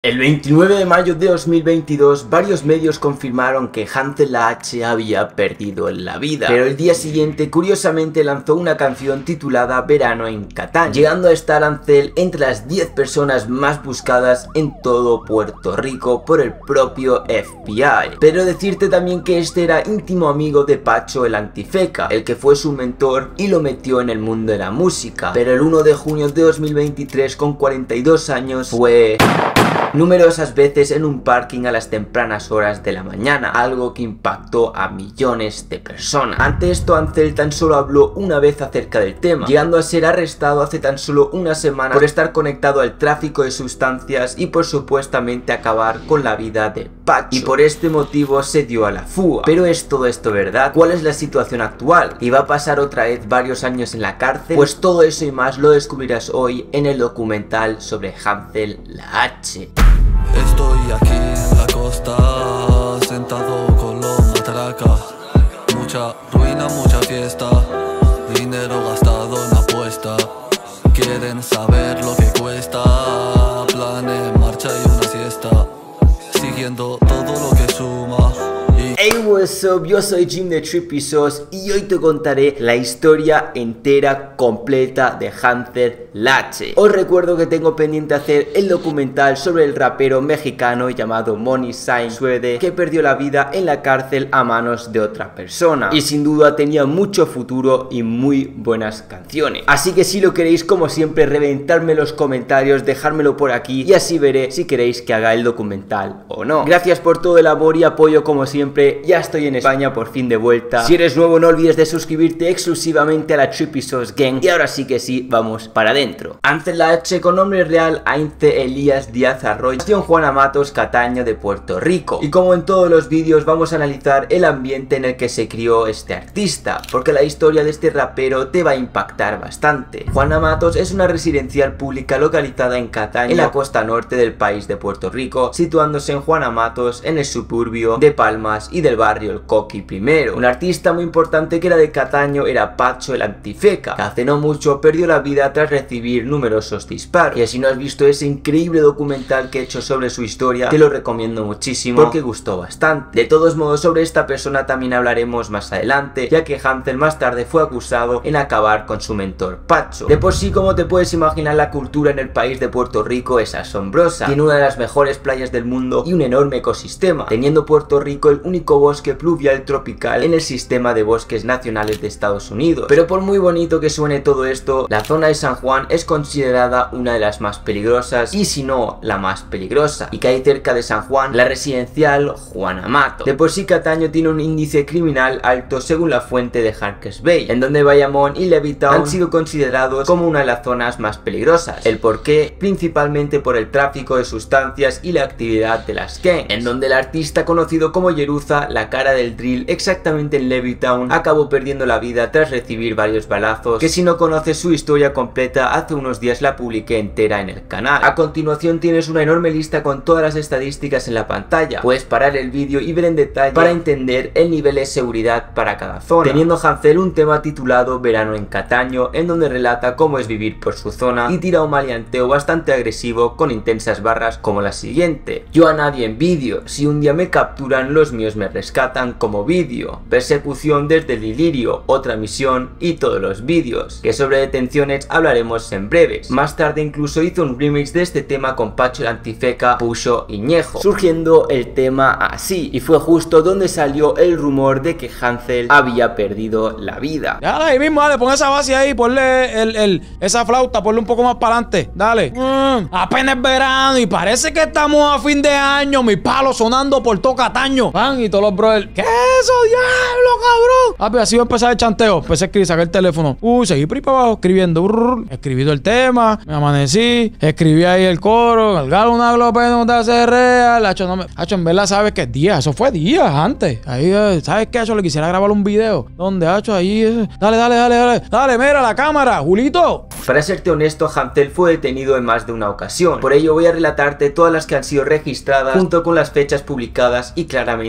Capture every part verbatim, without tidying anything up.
El veintinueve de mayo de dos mil veintidós, varios medios confirmaron que Hansel H había perdido la vida, pero el día siguiente curiosamente lanzó una canción titulada Verano en Cataño, llegando a estar Hansel entre las diez personas más buscadas en todo Puerto Rico por el propio F B I. Pero decirte también que este era íntimo amigo de Pacho el Antifeca, el que fue su mentor y lo metió en el mundo de la música. Pero el primero de junio de dos mil veintitrés, con cuarenta y dos años, fue numerosas veces en un parking a las tempranas horas de la mañana, algo que impactó a millones de personas. Ante esto, Hansel tan solo habló una vez acerca del tema, llegando a ser arrestado hace tan solo una semana por estar conectado al tráfico de sustancias y por supuestamente acabar con la vida de Pacho, y por este motivo se dio a la fuga. Pero ¿es todo esto verdad? ¿Cuál es la situación actual? ¿Y va a pasar otra vez varios años en la cárcel? Pues todo eso y más lo descubrirás hoy en el documental sobre Hansel H. Estoy aquí en la costa, sentado con los matracas. Mucha ruina, mucha fiesta, dinero gastado en apuesta. Quieren saber lo que cuesta, plan en marcha y una siesta, siguiendo todo lo que suma. Hey, what's up, yo soy Jim de Trippy Sauce y hoy te contaré la historia entera, completa de Hansel H. Os recuerdo que tengo pendiente hacer el documental sobre el rapero mexicano llamado Money Sign Suede, que perdió la vida en la cárcel a manos de otra persona y sin duda tenía mucho futuro y muy buenas canciones. Así que si lo queréis, como siempre, reventarme los comentarios, dejármelo por aquí y así veré si queréis que haga el documental o no. Gracias por todo el amor y apoyo como siempre. Ya estoy en España por fin de vuelta. Si eres nuevo no olvides de suscribirte exclusivamente a la Trippy Sauce Gang. Y ahora sí que sí, vamos para adentro. Hansel H, con nombre real Aince Elías Díaz Arroyo, nació en Juana Matos, Cataño de Puerto Rico. Y como en todos los vídeos vamos a analizar el ambiente en el que se crió este artista, porque la historia de este rapero te va a impactar bastante. Juana Matos es una residencial pública localizada en Cataño, en la costa norte del país de Puerto Rico, situándose en Juana Matos, en el suburbio de Palmas y del barrio El Coqui primero. Un artista muy importante que era de Cataño era Pacho el Antifeca, que hace no mucho perdió la vida tras recibir numerosos disparos. Y si no has visto ese increíble documental que he hecho sobre su historia, te lo recomiendo muchísimo porque gustó bastante. De todos modos, sobre esta persona también hablaremos más adelante, ya que Hansel más tarde fue acusado en acabar con su mentor Pacho. De por sí, como te puedes imaginar, la cultura en el país de Puerto Rico es asombrosa. Tiene una de las mejores playas del mundo y un enorme ecosistema, teniendo Puerto Rico el único bosque pluvial tropical en el sistema de bosques nacionales de Estados Unidos. Pero por muy bonito que suene todo esto, la zona de San Juan es considerada una de las más peligrosas, y si no la más peligrosa, y que hay cerca de San Juan la residencial Juana Matos. De por sí, Cataño tiene un índice criminal alto según la fuente de Harkers Bay, en donde Bayamón y Levittown han sido considerados como una de las zonas más peligrosas. El porqué, principalmente por el tráfico de sustancias y la actividad de las gangs, en donde el artista conocido como Jeruza, la cara del drill, exactamente en Levittown, acabó perdiendo la vida tras recibir varios balazos, que si no conoces su historia completa, hace unos días la publiqué entera en el canal. A continuación tienes una enorme lista con todas las estadísticas en la pantalla. Puedes parar el vídeo y ver en detalle para entender el nivel de seguridad para cada zona, teniendo Hansel un tema titulado Verano en Cataño, en donde relata cómo es vivir por su zona y tira un maleanteo bastante agresivo con intensas barras como la siguiente: yo a nadie envidio, si un día me capturan los míos me rescatan como vídeo, persecución desde el delirio, otra misión y todos los vídeos, que sobre detenciones hablaremos en breves. Más tarde incluso hizo un remix de este tema con Pacho el Antifeca, Pucho y Ñejo, surgiendo el tema así, y fue justo donde salió el rumor de que Hansel había perdido la vida. Dale ahí mismo, dale, pon esa base ahí, ponle el, el, esa flauta, ponle un poco más para adelante, dale. Mm, apenas es verano y parece que estamos a fin de año, mi palo sonando por todo Cataño. Van y todos los brothers, ¿qué es eso, diablo, cabrón? Ah, pues así va a empezar el chanteo. Empecé a escribir, saqué el teléfono. Uy, seguí por ahí para abajo escribiendo. Brrr, escribido el tema, me amanecí, escribí ahí el coro, el galo una glope no te hace real. Hacho, no me, hacho, en verdad sabes que es días, eso fue días antes. Ahí, ¿sabes qué, hacho? Le quisiera grabar un video. ¿Dónde, hacho? Ahí, eh. dale, dale, dale, dale. Dale, mira la cámara, Julito. Para serte honesto, Hansel fue detenido en más de una ocasión. Por ello voy a relatarte todas las que han sido registradas junto con las fechas publicadas y claramente el motivo.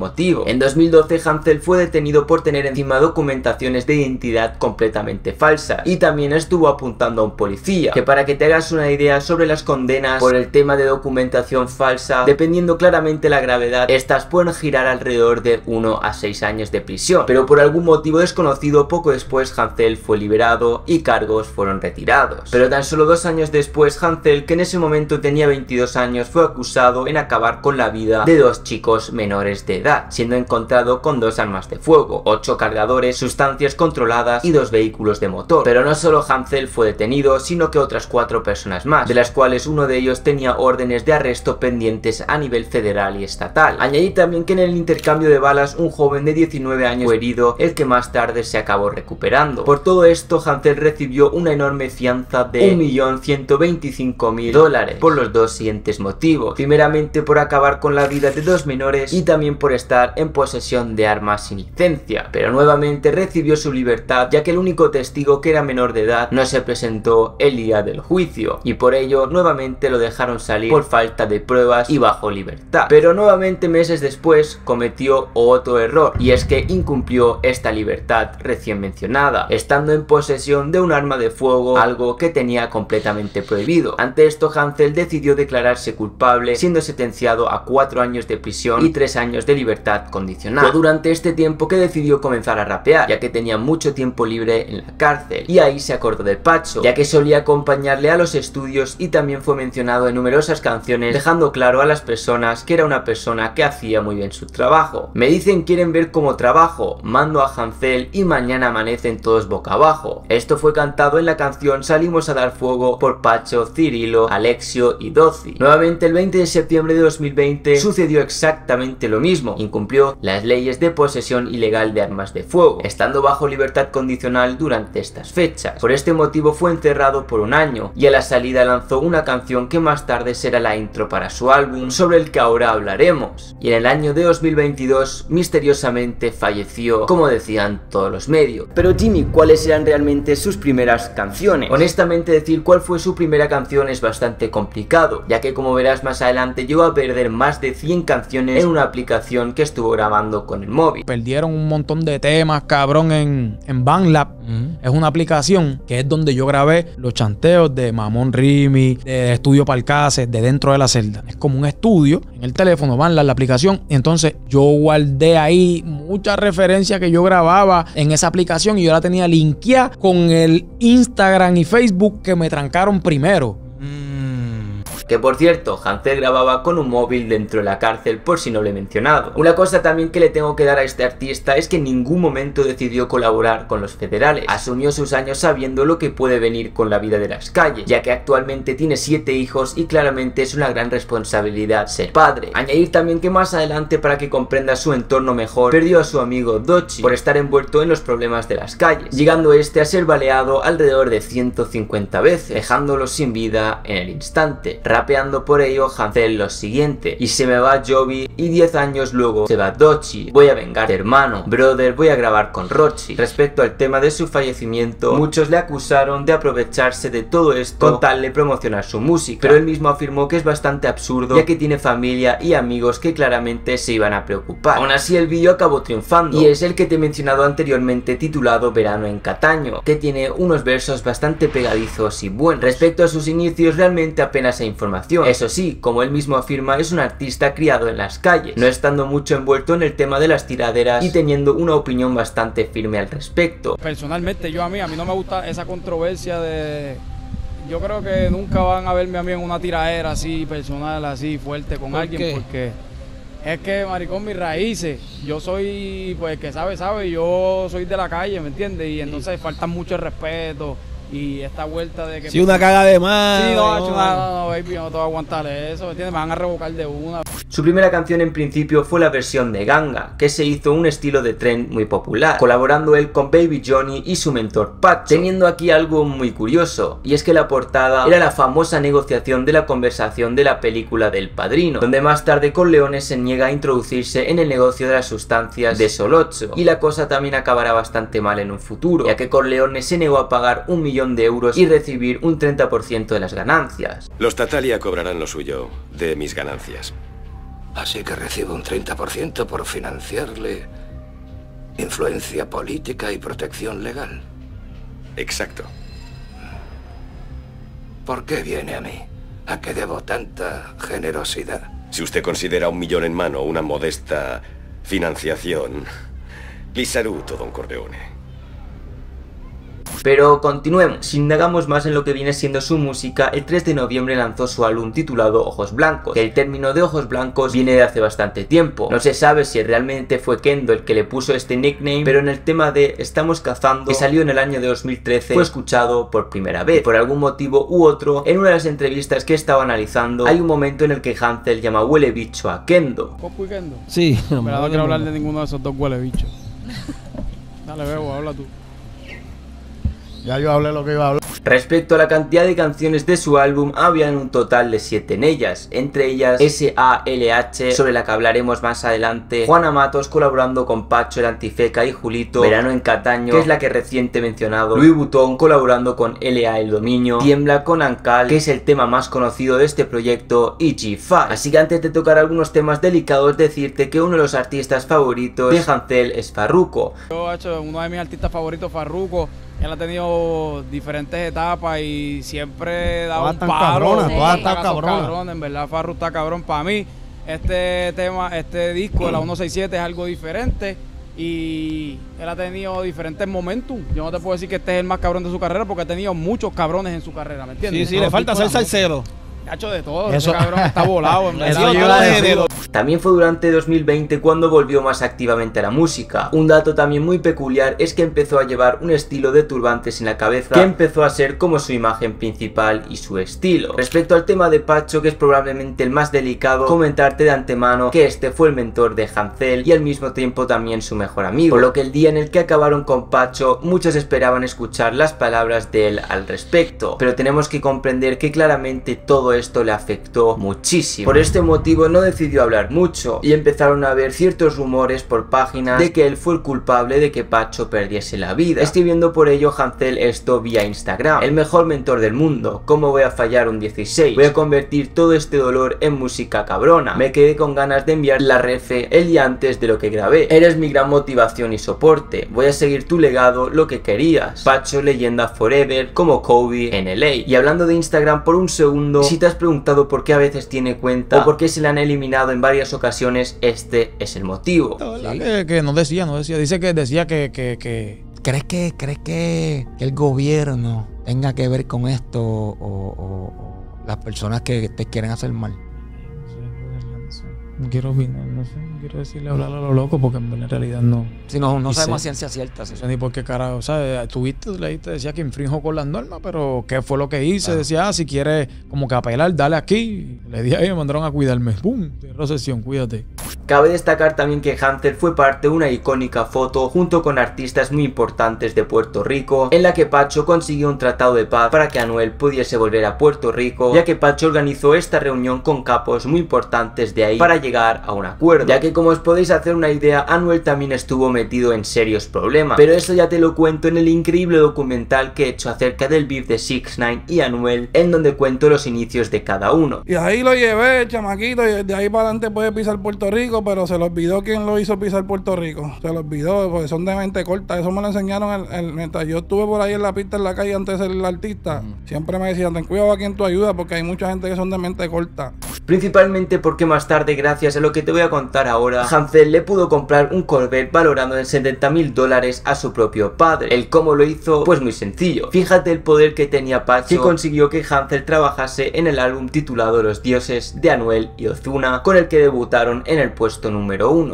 motivo. En dos mil doce Hansel fue detenido por tener encima documentaciones de identidad completamente falsas y también estuvo apuntando a un policía, que para que te hagas una idea sobre las condenas por el tema de documentación falsa, dependiendo claramente la gravedad, estas pueden girar alrededor de uno a seis años de prisión, pero por algún motivo desconocido poco después Hansel fue liberado y cargos fueron retirados. Pero tan solo dos años después Hansel, que en ese momento tenía veintidós años, fue acusado en acabar con la vida de dos chicos menores de edad, siendo encontrado con dos armas de fuego, ocho cargadores, sustancias controladas y dos vehículos de motor. Pero no solo Hansel fue detenido, sino que otras cuatro personas más, de las cuales uno de ellos tenía órdenes de arresto pendientes a nivel federal y estatal. Añadí también que en el intercambio de balas un joven de diecinueve años fue herido, el que más tarde se acabó recuperando. Por todo esto Hansel recibió una enorme fianza de un millón ciento veinticinco mil dólares por los dos siguientes motivos: primeramente por acabar con la vida de dos menores y también por estar en posesión de armas sin licencia, pero nuevamente recibió su libertad, ya que el único testigo, que era menor de edad, no se presentó el día del juicio y por ello nuevamente lo dejaron salir por falta de pruebas y bajo libertad. Pero nuevamente meses después cometió otro error, y es que incumplió esta libertad recién mencionada, estando en posesión de un arma de fuego, algo que tenía completamente prohibido. Ante esto Hansel decidió declararse culpable, siendo sentenciado a cuatro años de prisión y tres años de libertad condicional. Fue durante este tiempo que decidió comenzar a rapear, ya que tenía mucho tiempo libre en la cárcel, y ahí se acordó de Pacho, ya que solía acompañarle a los estudios y también fue mencionado en numerosas canciones, dejando claro a las personas que era una persona que hacía muy bien su trabajo. Me dicen quieren ver cómo trabajo, mando a Hansel y mañana amanecen todos boca abajo. Esto fue cantado en la canción Salimos a dar fuego por Pacho, Cirilo, Alexio y Dozy. Nuevamente el veinte de septiembre de dos mil veinte sucedió exactamente lo mismo, incumplió las leyes de posesión ilegal de armas de fuego, estando bajo libertad condicional durante estas fechas. Por este motivo fue encerrado por un año y a la salida lanzó una canción que más tarde será la intro para su álbum, sobre el que ahora hablaremos. Y en el año de dos mil veintidós misteriosamente falleció, como decían todos los medios. Pero Jimmy, ¿cuáles eran realmente sus primeras canciones? Honestamente, decir cuál fue su primera canción es bastante complicado, ya que como verás más adelante llegó a perder más de cien canciones en una aplicación que estuvo grabando con el móvil. Perdieron un montón de temas, cabrón, en, en BandLab. Uh-huh. Es una aplicación que es donde yo grabé los chanteos de Mamón Rimi, de Estudio Palcases, de Dentro de la Celda. Es como un estudio en el teléfono, BandLab, la aplicación. Y entonces yo guardé ahí muchas referencias que yo grababa en esa aplicación y yo la tenía linkeada con el Instagram y Facebook que me trancaron primero. Que por cierto, Hansel grababa con un móvil dentro de la cárcel, por si no lo he mencionado. Una cosa también que le tengo que dar a este artista es que en ningún momento decidió colaborar con los federales. Asumió sus años sabiendo lo que puede venir con la vida de las calles, ya que actualmente tiene siete hijos y claramente es una gran responsabilidad ser padre. Añadir también que más adelante, para que comprenda su entorno mejor, perdió a su amigo Dozy por estar envuelto en los problemas de las calles, llegando este a ser baleado alrededor de ciento cincuenta veces, dejándolo sin vida en el instante. Rapeando por ello Hansel lo siguiente: y se me va Jovi y diez años luego se va Dozy, voy a vengarte hermano, brother, voy a grabar con Rochi. Respecto al tema de su fallecimiento, muchos le acusaron de aprovecharse de todo esto con tal de promocionar su música, pero él mismo afirmó que es bastante absurdo, ya que tiene familia y amigos que claramente se iban a preocupar. Aún así el vídeo acabó triunfando y es el que te he mencionado anteriormente, titulado Verano en Cataño, que tiene unos versos bastante pegadizos y buenos. Respecto a sus inicios, realmente apenas hay información. Eso sí, como él mismo afirma, es un artista criado en las calles, no estando mucho envuelto en el tema de las tiraderas y teniendo una opinión bastante firme al respecto. Personalmente, yo a mí, a mí no me gusta esa controversia de... Yo creo que nunca van a verme a mí en una tiradera así, personal, así, fuerte con ¿Por alguien, qué? porque es que, maricón, mis raíces, yo soy, pues, que sabe, sabe, yo soy de la calle, ¿me entiendes? Y entonces sí. falta mucho el respeto. Y esta vuelta de que... Si una caga de más. Sí, no, no, no, no, baby, yo no te voy a aguantar eso, ¿me entiendes? Me van a revocar de una. Su primera canción en principio fue la versión de Ganga, que se hizo un estilo de trend muy popular, colaborando él con Baby Johnny y su mentor Pacho, teniendo aquí algo muy curioso, y es que la portada era la famosa negociación de la conversación de la película del Padrino, donde más tarde Corleone se niega a introducirse en el negocio de las sustancias de Solozzo, y la cosa también acabará bastante mal en un futuro, ya que Corleone se negó a pagar un millón de euros y recibir un treinta por ciento de las ganancias. Los Tattaglia cobrarán lo suyo de mis ganancias. Así que recibo un treinta por ciento por financiarle influencia política y protección legal. Exacto. ¿Por qué viene a mí? ¿A qué debo tanta generosidad? Si usted considera un millón en mano una modesta financiación, li saluto, don Corleone. Pero continuemos, si indagamos más en lo que viene siendo su música, el tres de noviembre lanzó su álbum titulado Ojos Blancos, que el término de ojos blancos viene de hace bastante tiempo. No se sabe si realmente fue Kendo el que le puso este nickname, pero en el tema de Estamos cazando, que salió en el año de dos mil trece, fue escuchado por primera vez. Por algún motivo u otro, en una de las entrevistas que estaba analizando, hay un momento en el que Hansel llama huele bicho a Kendo. ¿Coco y Kendo? Sí. Pero no quiero hablar de ninguno de esos dos huele bichos. Dale, Bebo, habla tú. Ya yo hablé lo que iba a hablar. Respecto a la cantidad de canciones de su álbum, habían un total de siete en ellas, entre ellas S A L H, sobre la que hablaremos más adelante, Juana Matos colaborando con Pacho el Antifeca y Julito, Verano en Cataño, que es la que reciente he mencionado, Louis Vuitton colaborando con L A el Dominio, Tiembla con Ankal, que es el tema más conocido de este proyecto, y G cinco. Así que antes de tocar algunos temas delicados, decirte que uno de los artistas favoritos de Hansel es Farruko. Yo he hecho uno de mis artistas favoritos, Farruko. Él ha tenido diferentes etapas y siempre da un palo. Cabrona, sí. todas están cabronas. Cabrón, en verdad, Farru está cabrón. Para mí, este tema, este disco de la ciento sesenta y siete es algo diferente y él ha tenido diferentes momentos. Yo no te puedo decir que este es el más cabrón de su carrera porque ha tenido muchos cabrones en su carrera, ¿me entiendes? Sí, sí, le falta ser salsero. Ha hecho de todo, ese cabrón está volado. En Eso verdad. También fue durante dos mil veinte cuando volvió más activamente a la música. Un dato también muy peculiar es que empezó a llevar un estilo de turbantes en la cabeza que empezó a ser como su imagen principal y su estilo. Respecto al tema de Pacho, que es probablemente el más delicado, comentarte de antemano que este fue el mentor de Hansel y al mismo tiempo también su mejor amigo, por lo que el día en el que acabaron con Pacho muchos esperaban escuchar las palabras de él al respecto, pero tenemos que comprender que claramente todo esto le afectó muchísimo. Por este motivo no decidió hablar mucho y empezaron a haber ciertos rumores por páginas de que él fue el culpable de que Pacho perdiese la vida, escribiendo por ello Hansel esto vía Instagram: el mejor mentor del mundo, ¿cómo voy a fallar un dieciséis? Voy a convertir todo este dolor en música cabrona, me quedé con ganas de enviar la refe el día antes de lo que grabé, eres mi gran motivación y soporte, voy a seguir tu legado, lo que querías, Pacho leyenda forever como Kobe en L A. Y hablando de Instagram por un segundo, si te has preguntado por qué a veces tiene cuenta o por qué se le han eliminado en varias ocasiones, este es el motivo. ¿Sí? Que, que no decía, no decía. Dice que decía que... que, que... ¿Crees que, crees que el gobierno tenga que ver con esto o, o, o las personas que te quieren hacer mal? No quiero opinar, no sé, no quiero decirle hablar a lo loco porque en realidad no. Si no, no Y sabemos sé. ciencia cierta. Sí. No sé ni por qué carajo, o sea, tuviste, leíste, decía que infrinjo con las normas, pero ¿qué fue lo que hice? Ah. Decía, ah, si quieres como que apelar, dale aquí. Le dije ahí, me mandaron a cuidarme. ¡Pum! Cierro sesión, cuídate. Cabe destacar también que Hansel fue parte de una icónica foto junto con artistas muy importantes de Puerto Rico, en la que Pacho consiguió un tratado de paz para que Anuel pudiese volver a Puerto Rico, ya que Pacho organizó esta reunión con capos muy importantes de ahí para llegar a un acuerdo, ya que como os podéis hacer una idea, Anuel también estuvo metido en serios problemas, pero eso ya te lo cuento en el increíble documental que he hecho acerca del beef de six ix y Anuel, en donde cuento los inicios de cada uno. Y ahí lo llevé, chamaquito, y de ahí para adelante puede pisar Puerto Rico, pero se le olvidó quién lo hizo pisar Puerto Rico. Se le olvidó, porque son de mente corta. Eso me lo enseñaron el, el, mientras yo estuve por ahí en la pista, en la calle, antes de ser el artista. Uh-huh. Siempre me decían, ten cuidado a quien tú ayudas, porque hay mucha gente que son de mente corta. Principalmente porque más tarde, gracias a lo que te voy a contar ahora, Hansel le pudo comprar un Corvette valorado en setenta mil dólares a su propio padre. ¿El cómo lo hizo? Pues muy sencillo. Fíjate el poder que tenía Pacho, que consiguió que Hansel trabajase en el álbum titulado Los Dioses de Anuel y Ozuna, con el que debutaron en el puesto número uno.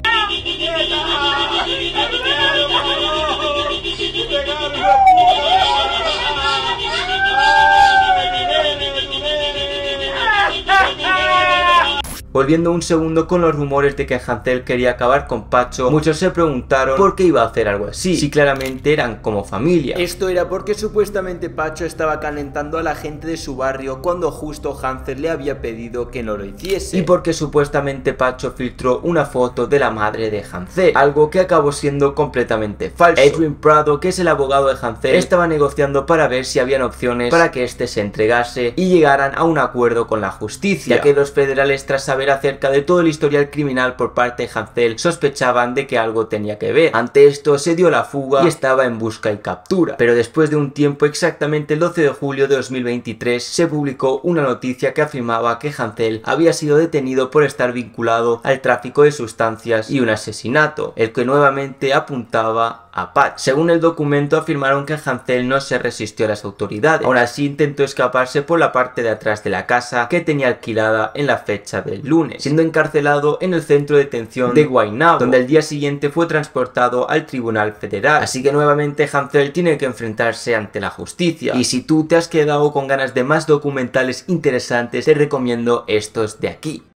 Volviendo un segundo con los rumores de que Hansel quería acabar con Pacho, muchos se preguntaron por qué iba a hacer algo así, si claramente eran como familia. Esto era porque supuestamente Pacho estaba calentando a la gente de su barrio cuando justo Hansel le había pedido que no lo hiciese, y porque supuestamente Pacho filtró una foto de la madre de Hansel, algo que acabó siendo completamente falso. Adrian Prado, que es el abogado de Hansel, estaba negociando para ver si habían opciones para que este se entregase y llegaran a un acuerdo con la justicia, ya que los federales, tras saber saber acerca de todo el historial criminal por parte de Hansel, sospechaban de que algo tenía que ver. Ante esto se dio la fuga y estaba en busca y captura. Pero después de un tiempo, exactamente el doce de julio de dos mil veintitrés, se publicó una noticia que afirmaba que Hansel había sido detenido por estar vinculado al tráfico de sustancias y un asesinato, el que nuevamente apuntaba a Patch. Según el documento, afirmaron que Hansel no se resistió a las autoridades. Aún así intentó escaparse por la parte de atrás de la casa que tenía alquilada en la fecha del lunes, siendo encarcelado en el centro de detención de Guaynabo, donde al día siguiente fue transportado al Tribunal Federal. Así que nuevamente Hansel tiene que enfrentarse ante la justicia. Y si tú te has quedado con ganas de más documentales interesantes, te recomiendo estos de aquí.